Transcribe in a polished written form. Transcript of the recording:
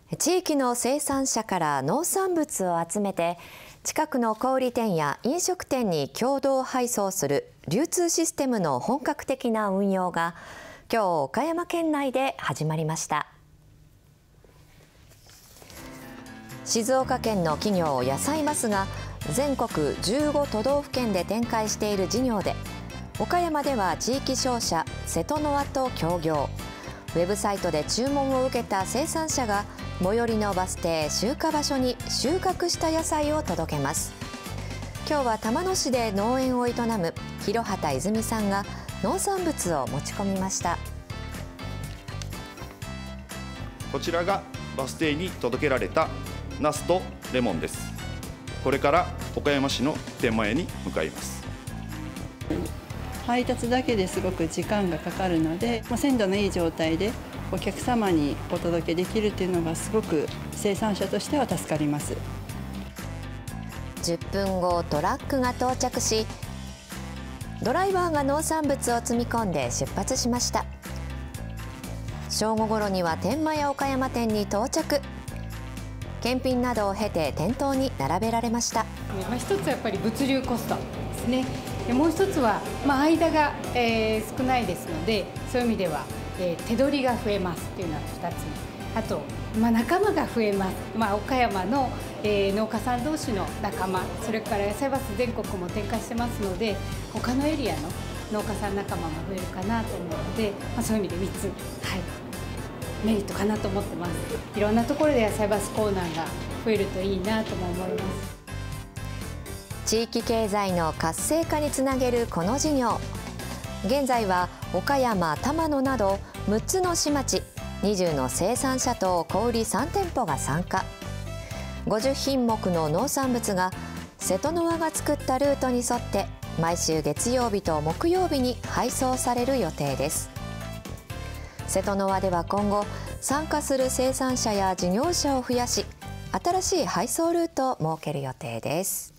地域の生産者から農産物を集めて近くの小売店や飲食店に共同配送する流通システムの本格的な運用が今日岡山県内で始まりました。静岡県の企業野菜バスが全国15都道府県で展開している事業で、岡山では地域商社瀬戸ノ輪と協業。ウェブサイトで注文を受けた生産者が最寄りのバス停集荷場所に収穫した野菜を届けます。今日は玉野市で農園を営む広畑泉さんが農産物を持ち込みました。 こちらがバス停に届けられたナスとレモンです。これから岡山市の店前に向かいます。 配達だけですごく時間がかかるので、鮮度のいい状態でお客様にお届けできるというのがすごく生産者としては助かります。 10分後、トラックが到着し、ドライバーが農産物を積み込んで出発しました。正午ごろには天満屋岡山店に到着。検品などを経て店頭に並べられました。 一つはやっぱり物流コストですね。もう一つは、間が、少ないですので、そういう意味では、手取りが増えますというのが2つ目。あと、仲間が増えます。岡山の、農家さん同士の仲間、それから野菜バス全国も展開してますので、他のエリアの農家さん仲間も増えるかなと思うので、そういう意味で3つ、メリットかなと思ってます。いろんなところで野菜バスコーナーが増えるといいなとも思います。 地域経済の活性化につなげるこの事業。現在は岡山、玉野など6つの市町、20の生産者と小売3店舗が参加。50品目の農産物が瀬戸ノ輪が作ったルートに沿って毎週月曜日と木曜日に配送される予定です。瀬戸ノ輪では今後参加する生産者や事業者を増やし、新しい配送ルートを設ける予定です。